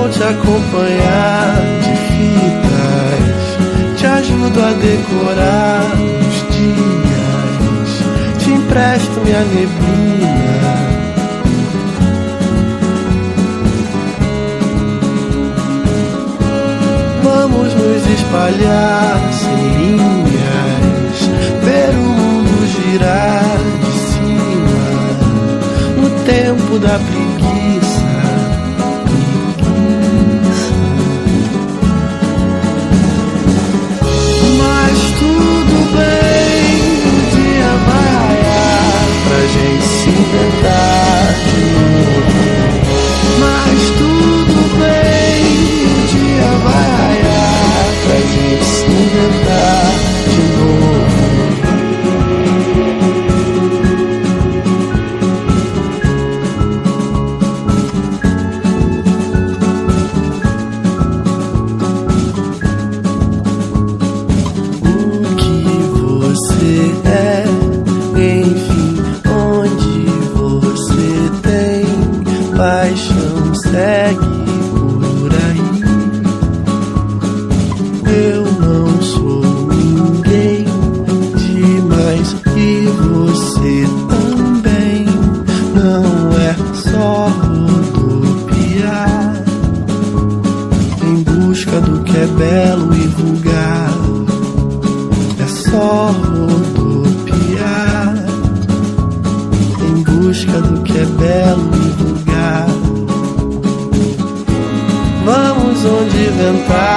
vou te acompanhar de fitas, te ajudo a decorar os dias, te empresto minha neblina. Vamos nos espalhar sem linhas, ver o mundo girar de cima, no tempo da preguiça. Mas tudo bem, o dia vai raiar pra gente se inventar de novo. Mas tudo bem, o dia vai raiar pra gente se inventar de novo. O que você é, enfim, onde você tem paixão, segue por aí. Eu não sou ninguém demais e você também não é só rodopiar em busca do que é belo e vulgar. É só rodopiar em busca do que é belo e vulgar. Vamos onde inventar